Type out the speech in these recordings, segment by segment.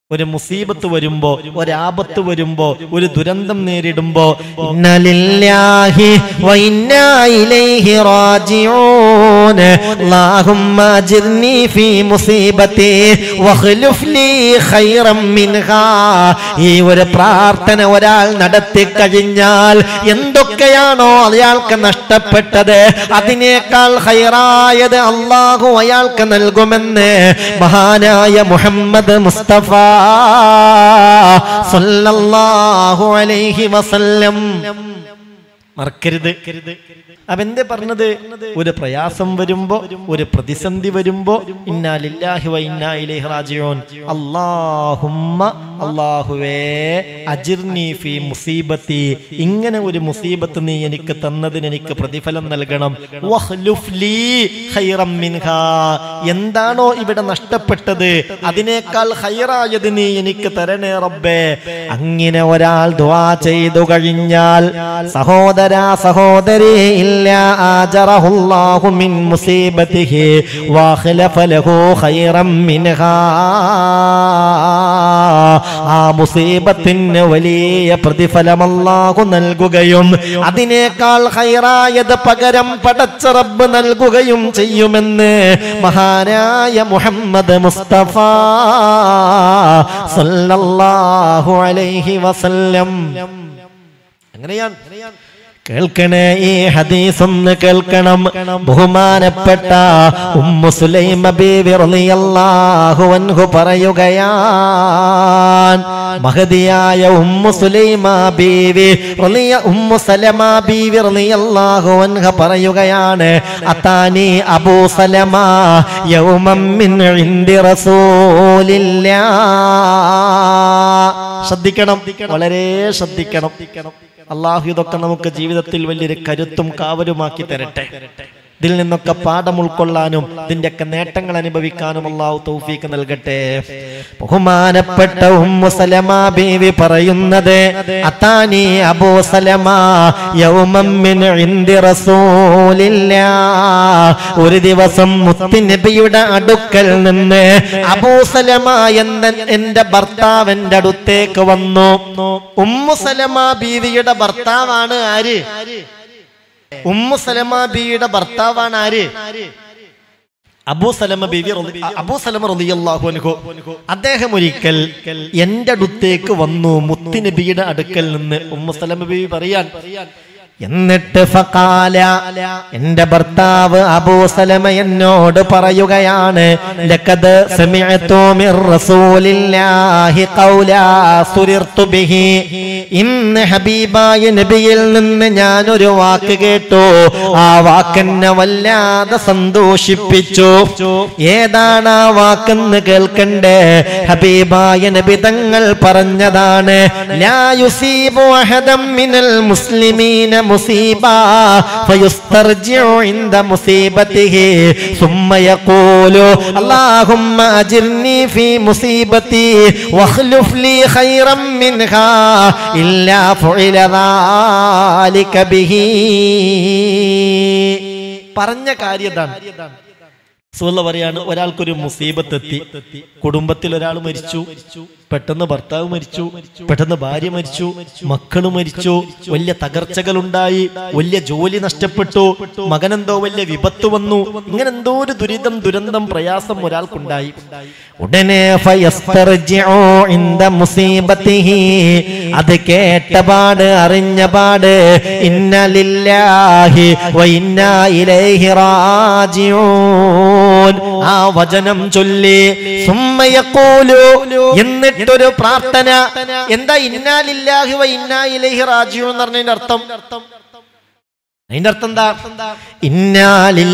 ഒരു മുസീബത്ത് വരുമ്പോ, ഒരാപത്ത് വരുമ്പോ, ഒരു ദുരന്തം നേരിടുമ്പോ ഇന്നലില്ലാഹി വ ഇന്നാ ഇലൈഹി റാജിഊൻ അല്ലാഹുമ്മ അജിർനി ഫീ മുസീബതി വഖ്ലുഫ് ലീ ഖൈറൻ മിൻഹാ. ഈ ഒരു പ്രാർത്ഥന ഒരാൾ നടത്തി കഴിഞ്ഞാൽ എന്തൊക്കെയാണോ അയാൾക്ക് നഷ്ടപ്പെട്ടത് അതിനേക്കാൾ ഖൈറായത് അല്ലാഹു അയാൾക്ക് നൽകുമെന്ന് മഹാനായ മുഹമ്മദ് മുസ്തഫ സല്ലല്ലാഹു അലൈഹി വസല്ലം. മറക്കരുത്. അപ്പൊ എന്തേ പറഞ്ഞത്? ഒരു പ്രയാസം വരുമ്പോ, ഒരു പ്രതിസന്ധി വരുമ്പോ ഇന്നാ ലില്ലാഹി വ ഇന്നാ ഇലൈഹി റാജിഊൻ. അല്ലാഹുമ്മ, അല്ലാഹുവേ, അജിർനി ഫീ മുസീബത്തി, ഇങ്ങനെ ഒരു മുസീബത്ത് നീ എനിക്ക് തന്നതിന് എനിക്ക് പ്രതിഫലം നൽകണം. വഖ്ലുഫ് ലീ ഖൈറൻ മിൻഹാ, എന്താണോ ഇവിടെ നഷ്ടപ്പെട്ടത് അതിനേക്കാൾ ഖൈറായത് നീ എനിക്ക് തരണേ റബ്ബേ. അങ്ങനെ ഒരാൾ ദുആ ചെയ്തു കഴിഞ്ഞാൽ സഹോദരാ സഹോദരി ആജറഹുല്ലാഹു മിൻ മുസീബതിഹി വഖലഫ ലഹു ഖൈറൻ മിൻഹാ. ആ മുസീബത്തിന് വലിയ പ്രതിഫലം അല്ലാഹു നൽകുകയും അതിനേക്കാൾ ഖൈറായത് പകരം പടച്ച റബ്ബ് നൽകുകയും ചെയ്യുമെന്ന് മഹാനായ മുഹമ്മദ് മുസ്തഫ സല്ലല്ലാഹു അലൈഹി വസല്ലം. അങ്ങനെയാണ്. കേൾക്കണേ, ഈ ഹദീസ് ഒന്ന് കേൾക്കണം. ബഹുമാനപ്പെട്ട ഉമ്മു സുലൈമ ബീവി റളിയല്ലാഹു അൻഹു പറയുകയാണ്, മഹദിയായ ഉമ്മു സുലൈമ ബീവി ഉമ്മു സലമ ബീവി റളിയല്ലാഹു അൻഹ പറയുകയാണ്, അതാനി അബൂ സലമ യൗമൻ മിൻ ഇൻദി റസൂലില്ലാഹ്. ശ്രദ്ധിക്കണം, വളരെ ശ്രദ്ധിക്കണം. അള്ളാഹു ഇതൊക്കെ നമുക്ക് ജീവിതത്തിൽ വലിയൊരു കരുത്തും കാവലുമാക്കി തരട്ടെ. ഇതിൽ നിന്നൊക്കെ പാഠം ഉൾക്കൊള്ളാനും ഇതിന്റെയൊക്കെ നേട്ടങ്ങൾ അനുഭവിക്കാനും അള്ളാഹു തൗഫീഖ് നൽകട്ടെ. ബഹുമാനപ്പെട്ട ഉമ്മു സലമ ബീവി പറയുന്നത്, അതാനി അബൂ സലമ യൗമൻ മിൻ ഇൻദി റസൂലില്ലാഹ്. ഒരു ദിവസം മുത്തുനബിയുടെ അടുക്കൽ നിന്ന് അബൂ സലമ എന്റെ ഭർത്താവിന്റെ അടുത്തേക്ക് വന്നു. ഉമ്മു സലമ ബീവിയുടെ ഭർത്താവാണ് ആര്? ഉമ്മു സലമ ബീവിയുടെ ഭർത്താവാണ് ആര്? അബൂ സലമ ബീവി, അബൂ സലമ റളിയല്ലാഹു അൻഹു. അദ്ദേഹം ഒരിക്കൽ എന്റെ അടുത്തേക്ക് വന്നു, മുത്തുനബിയുടെ അടുക്കൽ നിന്ന്. ഉമ്മു സലമ ബീവി പറയാൻ, എന്നിട്ട് ഫഖാല, എന്റെ ഭർത്താവ് അബൂ സലമ എന്നോട് പറയുകയാണ്, ലഖദ് സമിഅതു മിർ റസൂലില്ലാഹി ഖൗലാ സുരിർതു ബിഹി. ഇന്ന് ഹബീബായ നബിയിൽ നിന്ന് ഞാൻ ഒരു വാക്ക് കേട്ടു, ആ വാക്കെന്നെ വല്ലാതെ സന്തോഷിപ്പിച്ചു. ഏതാണ് ആ വാക്കെന്ന് കേൾക്കണ്ടേ? ഹബീബായ നബി തങ്ങൾ പറഞ്ഞതാണ്, ലാ യുസീബു അഹദൻ മിനൽ മുസ്ലിമീന മുസീബ ഫയുസ്തർജിഉ ഇൻദ മുസീബതിഹി സുമ്മ യഖൂലു അല്ലാഹുമ്മ അജിർനി ഫീ മുസീബതി വഖ്ലുഫ് ലീ ഖൈറൻ മിൻഹാ ഇല്ലാ ഫുഇല ദാലിക ബിഹി. പറഞ്ഞ കാര്യതാണ്. റസൂലുള്ളാഹി പറയാണ്, ഒരാൾക്കൊരു മുസീബത്ത് എത്തി, കുടുംബത്തിൽ ഒരാൾ മരിച്ചു, പെട്ടെന്ന് ഭർത്താവ് മരിച്ചു, പെട്ടെന്ന് ഭാര്യ മരിച്ചു, മക്കള് മരിച്ചു, വലിയ തകർച്ചകൾ ഉണ്ടായി, വലിയ ജോലി നഷ്ടപ്പെട്ടു, മകനെന്തോ വലിയ വിപത്ത് വന്നു, ഇങ്ങനെ എന്തോ ഒരു ദുരന്തം പ്രയാസം ഒരാൾക്കുണ്ടായി. ഉടനെ ഫയസ്തർജിഉ ഇൻദ മുസീബതിഹി, അത് കേട്ടപാട് അറിഞ്ഞപാട് ഇന്ന ലില്ലാഹി വ ഇന്നാ ഇലൈഹി റാജിഊൻ, ആ വചനം ചൊല്ലി സുമ്മ യഖൂലു, എന്നിട്ടൊരു പ്രാർത്ഥന. എന്താ ഇന്നാ ലില്ലാഹി വ ഇന്നാ ഇലൈഹി റാജിഊൻ എന്ന് പറഞ്ഞതിന്റെ അർത്ഥം? അതിന്റെ അർത്ഥം എന്താ? ഇന്നാ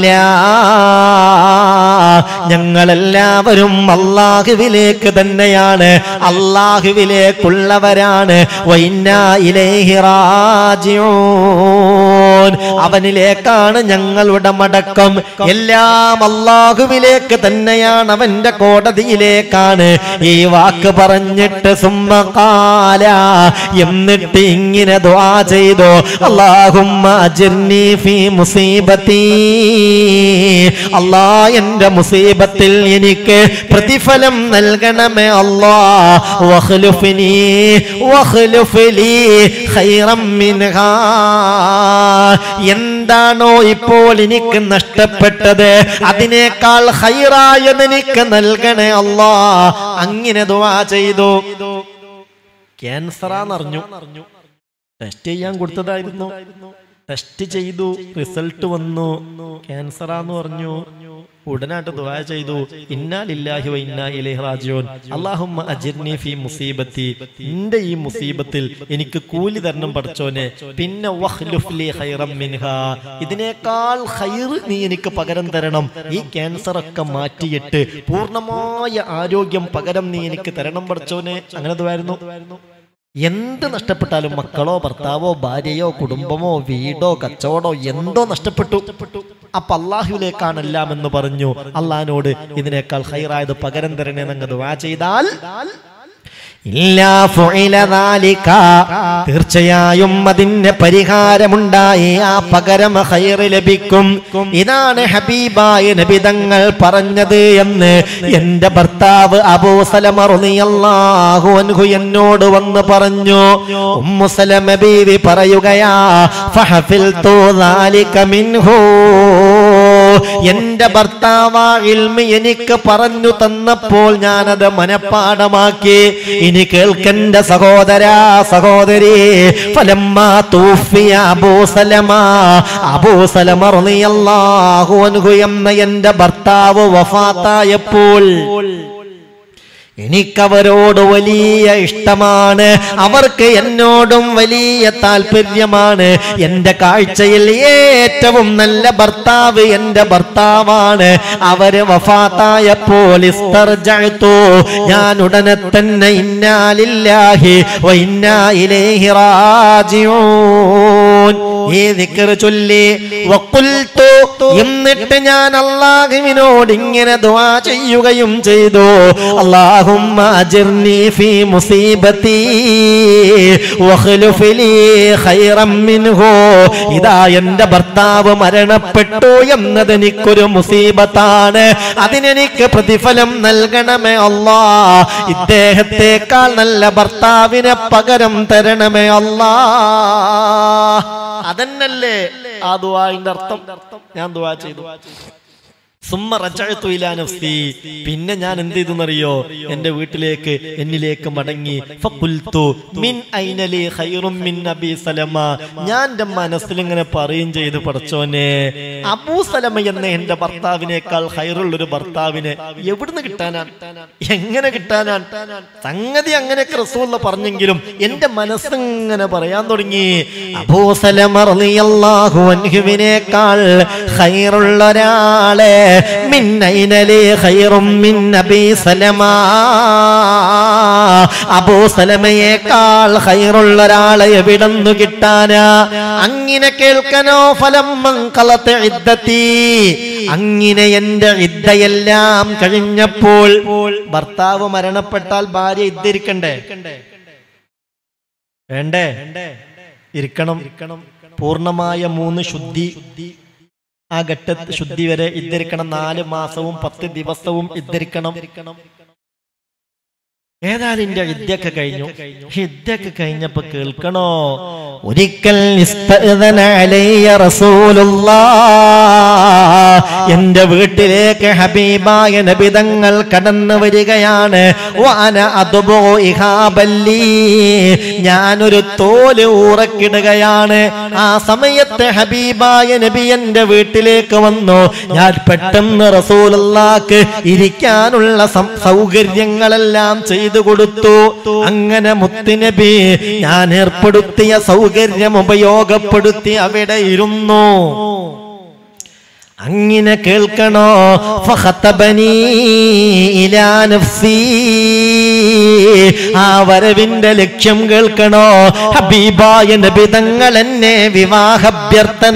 ലില്ലാഹ്, ഞങ്ങളെല്ലാവരും അല്ലാഹുവിലേക്ക് തന്നെയാണ്, അല്ലാഹുവിലേക്കുള്ളവരാണ്. വ ഇന്നാ ഇലൈഹി റാജിഊൻ, അവനിലേക്കാണ് ഞങ്ങളുടെ മടക്കം. എല്ലാം അല്ലാഹുവിലേക്ക് തന്നെയാണ്, അവന്റെ കോടതിയിലേക്കാണ്. ഈ വാക്ക് പറഞ്ഞിട്ട് സുമ്മ ഖാല, എന്നിട്ട് ഇങ്ങനെ ദുആ ചെയ്തു, അല്ലാഹുമ്മ അജിർനി അജിർനി ഫീ മുസീബത്തി, അല്ലാ എൻ്റെ മുസീബത്തിൽ എനിക്ക് പ്രതിഫലം നൽകണമേ അല്ലാ. വഖ്ലുഫ്നി വഖ്ലുഫ്ലി ഖൈറം മിൻഹാ, എന്താണോ ഇപ്പോൾ എനിക്ക് നഷ്ടപ്പെട്ടത് അതിനേക്കാൾ ഖൈറായത് എനിക്ക് നൽകണേ അല്ലാ. അങ്ങനെ ദുആ ചെയ്തു. ക്യാൻസറാന്ന് അറിഞ്ഞു, ടെസ്റ്റ് ചെയ്യാൻ കൊടുത്തതായിരുന്നു. ടെസ്റ്റ് ചെയ്തു, റിസൾട്ട് വന്നു, ക്യാൻസറാന്ന് പറഞ്ഞു. ഉടനായിട്ട് ദുആ ചെയ്തു, ഇന്നാ ലില്ലാഹി വ ഇന്നാ ഇലൈഹി റാജിഊൻ, അല്ലാഹുമ്മ അജിർനി ഫീ മുസീബത്തി, എൻ്റെ ഈ മുസീബത്തിൽ എനിക്ക് കൂലി തരണം പടച്ചോനെ. പിന്നെ വഖ്ലുഫ് ലി ഖൈറം മിൻഹാ, ഇതിനേക്കാൾ ഖൈർ നീ എനിക്ക് പകരം തരണം. ഈ ക്യാൻസർ ഒക്കെ മാറ്റിയിട്ട് പൂർണ്ണമായ ആരോഗ്യം പകരം നീ എനിക്ക് തരണം പടച്ചോനെ. അങ്ങനെ ദുആയിരുന്നു. എന്ത് നഷ്ടപ്പെട്ടാലും, മക്കളോ ഭർത്താവോ ഭാര്യയോ കുടുംബമോ വീടോ കച്ചവടോ എന്തോ നഷ്ടപ്പെട്ടു, അപ്പൊ അള്ളാഹുവിലേക്കാണ് എല്ലാം എന്ന് പറഞ്ഞു. അള്ളാഹിനോട് ഇതിനേക്കാൾ ഖൈറായത് പകരം തരണേ എന്നങ്ങ് ദുആ ചെയ്താൽ തീർച്ചയായും അതിന് പരിഹാരമുണ്ടായി, ആ പകരം ഖൈർ ലഭിക്കും. ഇതാണ് ഹബീബായ നബി തങ്ങൾ പറഞ്ഞത് എന്ന് എൻ്റെ ഭർത്താവ് അബൂ സലമ റളിയല്ലാഹു അൻഹു എന്നോട് വന്ന് പറഞ്ഞു. ഉമ്മു സലമ ബീവി പറയുകയാ, ഫഹഫിൽതു ദാലിക മിൻഹു, എൻ്റെ ഭർത്താവ് ഇൽമി എനിക്ക് പറഞ്ഞു തന്നപ്പോൾ ഞാനത് മനഃപ്പാഠമാക്കി. ഇനി കേൾക്കണ്ട സഹോദരാ സഹോദരി, ഫലമ്മാ തൂഫിയ അബൂ സലമ, അബൂ സലമ റളിയല്ലാഹു അൻഹു എന്ന എൻ്റെ ഭർത്താവ് വഫാത്തായപ്പോൾ എനിക്കവരോട് വലിയ ഇഷ്ടമാണ്, അവർക്ക് എന്നോടും വലിയ താല്പര്യമാണ്. എൻ്റെ കാഴ്ചയിൽ ഏറ്റവും നല്ല ഭർത്താവ് എൻ്റെ ഭർത്താവാണ്. അവര് വഫാത്തായപ്പോൾ ഇസ്തർജഅതു, ഞാൻ ഉടനെ തന്നെ ഇന്നാ ലില്ലാഹി വ ഇന്നാ ഇലൈഹി റാജിഊൻ ഈ ദിക്ർ ചൊല്ലി. വഖുൽതു, എന്നിട്ട് ഞാൻ അല്ലാഹുവിനോട് ഇങ്ങനെ ദുആ ചെയ്യുകയും ചെയ്തു, അല്ലാഹുമ്മ അജിർനി ഫീ മുസീബതി വഖ്ലുഫ് ലീ ഖൈറം മിൻഹു. ഇതാ എൻ്റെ ഭർത്താവ് മരണപ്പെട്ടു എന്നത് എനിക്കൊരു മുസീബത്താണ്, അതിനെനിക്ക് പ്രതിഫലം നൽകണമേ അല്ലാ. ഇദ്ദേഹത്തെക്കാൾ നല്ല ഭർത്താവിനെ പകരം തരണമേ അല്ലാ. അതന്നല്ലേ ആ ദുആഇന്റെ അർത്ഥം. ഞാൻ ദുആ ചെയ്തു. സുമ്മ റജഅതു ഇലാ നഫ്സി, പിന്നെ ഞാൻ എന്ത് ചെയ്തെന്നറിയോ, എൻ്റെ വീട്ടിലേക്ക് എന്നിലേക്ക് മടങ്ങി. ഫഖുൽതു മിൻ ഐന ലീ ഖൈറും മിൻ അബീ സലമ, ഞാൻ എൻ്റെ മനസ്സിൽ ഇങ്ങനെ പറയും ചെയ്തു, പടച്ചോനെ അബൂ സലമ എന്ന എൻ്റെ ഭർത്താവിനേക്കാൾ ഖൈറുള്ളൊരു ഭർത്താവിനെ എവിടുന്ന് കിട്ടാനാണ്, എങ്ങനെ കിട്ടാനാണ്? സംഗതി അങ്ങനെയൊക്കെ റസൂലുള്ള പറഞ്ഞെങ്കിലും എൻ്റെ മനസ്സിങ്ങനെ പറയാൻ തുടങ്ങി, അബൂ സലമ റളിയല്ലാഹു അൻഹുവിനേക്കാൾ ഖൈറുള്ള ഒരാളെ മിൻ ഐന ലീ ഖൈറും മിൻ അബീ സലമ, അബൂ സലമയേക്കാൾ ഖൈറുള്ള ഒരാളെ എവിടുന്ന് കിട്ടാനാ? അങ്ങനെ കേൾക്കനോ, ഫലമ്മൻ ഖലത ഇദ്ദതി, അങ്ങനെ എൻ്റെ ഇദ്ദയെല്ലാം കഴിഞ്ഞപ്പോൾ, ഭർത്താവ് മരണപ്പെട്ടാൽ ഭാര്യ ഇദ്ദയിരിക്കണ്ടേ? വേണ്ടേ? ഇരിക്കണം. പൂർണ്ണമായ 3 ശുദ്ധി, ആ ഘട്ട ശുദ്ധി വരെ ഇദ്ദരിക്കണം. 4 മാസവും 10 ദിവസവും ഇദ്ദരിക്കണം. ഏതായാലും എൻ്റെ ഇദ്ദയൊക്കെ കഴിഞ്ഞു. ഇദ്ദയൊക്കെ കഴിഞ്ഞപ്പോ കേൾക്കണോ, ഒരിക്കൽ എൻ്റെ വീട്ടിലേക്ക് ഹബീബായ നബി തങ്ങൾ കടന്നു വരികയാണ്. ഞാനൊരു തോല് ഊറക്കിടുകയാണ്. ആ സമയത്ത് ഹബീബായ നബി എൻ്റെ വീട്ടിലേക്ക് വന്നു. ഞാൻ പെട്ടെന്ന് റസൂലുള്ളാഹിക്ക് ഇരിക്കാനുള്ള സൗകര്യങ്ങളെല്ലാം ചെയ്തു കൊടുത്തു. അങ്ങനെ മുത്തുനബി ഞാൻ ഏർപ്പെടുത്തിയ സൗകര്യം ഉപയോഗപ്പെടുത്തി അവിടെ ഇരുന്നു. അങ്ങനെ കേൾക്കണോ, ഫഖതബനി ഇലാ നഫ്സി, ആ വരവിന്റെ ലക്ഷ്യം കേൾക്കണോ? ഹബീബായ നബി തങ്ങൾ എന്നെ വിവാഹാഭ്യർത്ഥന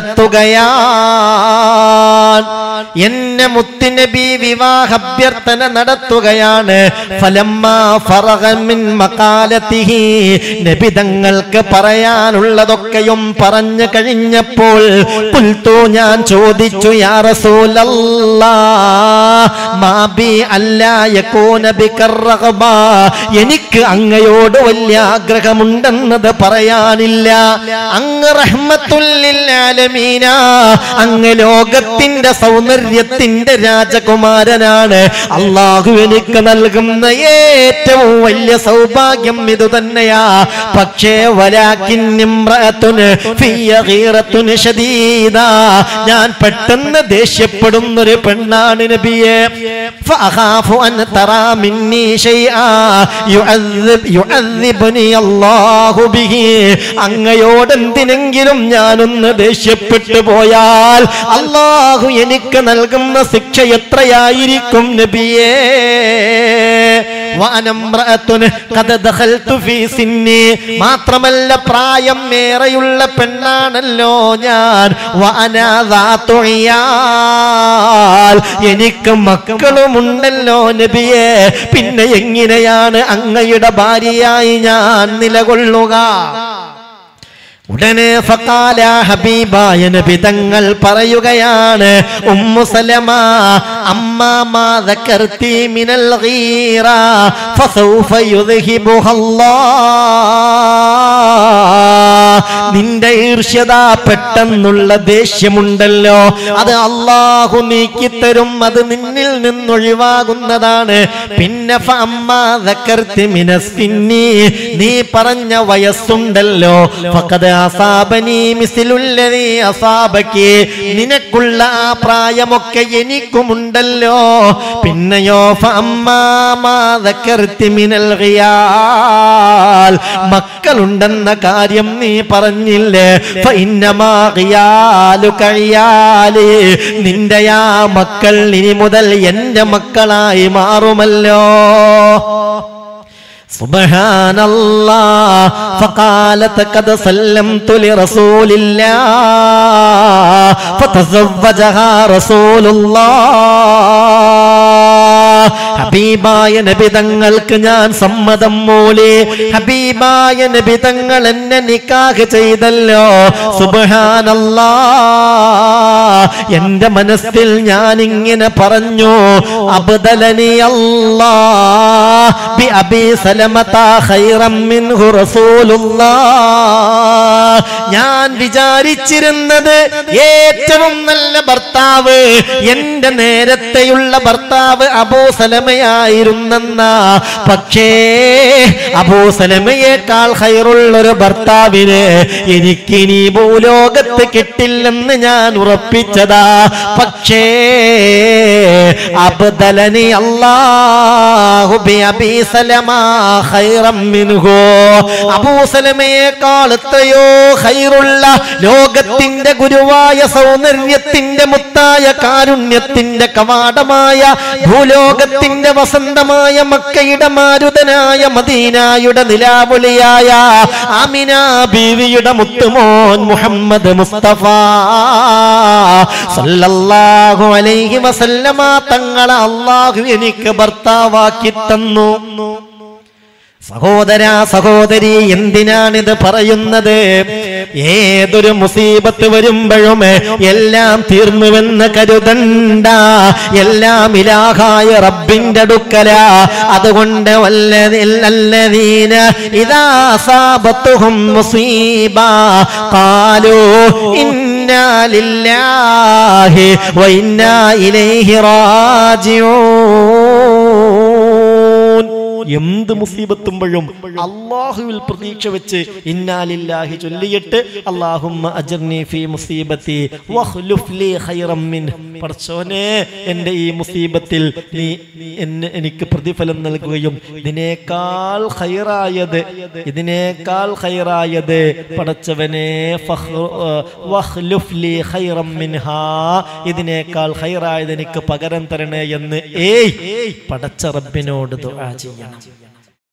നടത്തുകയാണ്. എന്നെ മുത്തുനബി വിവാഹാഭ്യർത്ഥന നടത്തുകയാണ്. ഫലമ്മാ ഫറഗ മിൻ മഖാലതിഹി, നബി തങ്ങൾക്ക് പറയാനുള്ളതൊക്കെയും പറഞ്ഞു കഴിഞ്ഞപ്പോൾ ഖുൽതു, ഞാൻ ചോദിച്ചു, യാ റസൂലല്ലാഹ് മാ ബി അല്ലാ യകൂന ബികർറഗബ, എനിക്ക് അങ്ങയോട് വലിയ ആഗ്രഹമുണ്ടെന്നത് പറയാനില്ല. അങ്ങ് റഹ്മത്തുൽ ലിൽ ആലമീന, അങ്ങ് ലോകത്തിന്റെ സൗന്ദര്യത്തിന്റെ രാജകുമാരനാണ്. അല്ലാഹു എനിക്ക് നൽകുന്ന ഏറ്റവും വലിയ സൗഭാഗ്യം ഇത് തന്നെയാ. പക്ഷേ വലാകിൻ ഇംറഅതുൻ ഫിയ ഗീറത്തുൻ ശദീദ, ഞാൻ പെട്ടെന്ന് ദേഷ്യപ്പെടുന്നൊരു പെണ്ണാണ് നബിയെ. ഫഅഖാഫു അൻ തറാ മിന്നി ശൈആ യുഅദ്ദിബ്നി അല്ലാഹു ബിഹി, അങ്ങയോട് എന്തിനെങ്കിലും ഞാനൊന്ന് ദേഷ്യപ്പെട്ടു പോയാൽ അല്ലാഹു എനിക്ക് നൽകുന്ന ശിക്ഷ എത്രയായിരിക്കും നബിയേ. മാത്രമല്ല പ്രായം ഏറെയുള്ള പെണ്ണാണല്ലോ ഞാൻ. എനിക്ക് മക്കളുമുണ്ടല്ലോ നബിയെ, പിന്നെ എങ്ങനെയാണ് അങ്ങയുടെ ഭാര്യയായി ഞാൻ നിലകൊള്ളുക? ഉടനെ ഫഖാല, ഹബീബായ നബി തങ്ങൾ പറയുകയാണ്, ഉമ്മു സലമ, അമ്മാ മാ ദക്കർതി മിനൽ ഗീറ ഫസൗഫ യുദ്ഹിബുഹ അല്ലാഹ്, നിന്റെ ഈർഷ്യത, പെട്ടെന്നുള്ള ദേഷ്യമുണ്ടല്ലോ, അത് അല്ലാഹു നീക്കിത്തരും, അത് നിന്നിൽ നിന്നൊഴിവാകുന്നതാണ്. പിന്നെ ഫഅമ്മാ ദക്കർതി മിനസ്സിന്നി, നീ പറഞ്ഞ വയസ്സുണ്ടല്ലോ, ഫഖദ് അസാബനി മിസ്ലുല്ലദീ അസാബകി, നിനക്കുള്ള ആ പ്രായമൊക്കെ എനിക്കുമുണ്ടല്ലോ. പിന്നെയോ ഫഅമ്മാ മാ ദക്കർതി മിനൽ ഗിയാൽ, മക്കളുണ്ടെന്ന കാര്യം നീ പറഞ്ഞില്ലേ, ഫഇന്നമാ ഗിയാലുക ഗിയാലി, നിന്റെ ആ മക്കൾ ഇനി മുതൽ എന്റെ മക്കളായി മാറുമല്ലോ. സുബ്ഹാനല്ലാഹ്. ഫഖാലത് ഖദ സല്ലംതു ലിറസൂലില്ലാഹ് ഫതസവ്വജഹാ റസൂലുള്ളാഹ്, ഹബീബായ നബി തങ്ങൾക്ക് ഞാൻ സമ്മതം മൂളി. ഹബീബായ നബി തങ്ങൾ എന്നെ നിക്കാഹ് ചെയ്തല്ലോ. സുബ്ഹാനല്ലാഹ്. എന്റെ മനസ്സിൽ ഞാൻ ഇങ്ങനെ പറഞ്ഞു, അബ്ദലനി അല്ലാഹ് ബി അബീ സലമത ഖൈറൻ മിൻഹു റസൂലുള്ളാഹ്. ഞാൻ വിചാരിച്ചിരുന്നത് ഏറ്റവും നല്ല ഭർത്താവ് എന്റെ നേരത്തെയുള്ള ഭർത്താവ് അബൂ സലമയായിരുന്നെന്ന. പക്ഷേ അബൂ സലമയേക്കാൾ ഖൈറുള്ളൊരു ഭർത്താവിനെ എനിക്കിനി ഭൂലോകത്ത് കിട്ടില്ലെന്ന് ഞാൻ ഉറപ്പിച്ചതാ. പക്ഷേ അബ്ദലനി അല്ലാഹു ബി അബീ സലമ ഖൈറൻ മിൻഹു, അബൂ സലമയേക്കാൾ എത്രയോ ഖൈറുള്ള, ലോകത്തിന്റെ ഗുരുവായ സൗന്ദര്യത്തിന്റെ മുത്തായ കാരുണ്യത്തിന്റെ കവാടമായ ഭൂലോകത്തിന്റെ വസന്തമായ മക്കയുടെ മാരുതനായ മദീനായുടെ നിലാവുളിയായ ആമിന ബീവിയുടെ മുത്തുമോൻ മുഹമ്മദ് മുസ്തഫ സല്ലല്ലാഹു അലൈഹി വസല്ലമ തങ്ങളെ അല്ലാഹു എനിക്ക് ഭർത്താവാക്കി തന്നു. സഹോദരാ സഹോദരി, എന്തിനാണിത് പറയുന്നത്? ഏതൊരു മുസീബത്ത് വരുമ്പോഴും എല്ലാം തീർന്നുവെന്ന് കരുതണ്ട, എല്ലാം ഇലാഹായ റബ്ബിന്റെ അടുക്കല. അതുകൊണ്ട് വല്ലദീന ഇദാ അസാബത്തുഹും മുസീബ ഖാലൂ ഇന്നാ ലില്ലാഹി വ ഇന്നാ ഇലൈഹി റാജിഊൻ. എന്ത് മുസീബത്തുമ്പോഴും അല്ലാഹുവിൽ പ്രതീക്ഷ വെച്ച് ഇന്നാ ലില്ലാഹി ചൊല്ലിയിട്ട് അല്ലാഹുമ്മ അജ്ർനി ഫീ മുസീബത്തി വഖ്ലുഫ് ലീ ഖൈറൻ മിൻഹ, പടച്ചോനെ എൻ്റെ ഈ മുസീബത്തിൽ നീ എനിക്ക് പ്രതിഫലം നൽകുകയും ഇതിനേക്കാൾ ഖൈറായത് പടച്ചവനെ വഖ്ലുഫ് ലീ ഖൈറൻ മിൻഹാ, ഇതിനേക്കാൾ ഖൈറായത് എനിക്ക് പകരം തരണേ എന്ന് പടച്ച റബ്ബിനോട് ദുആ ചെയ്യണം.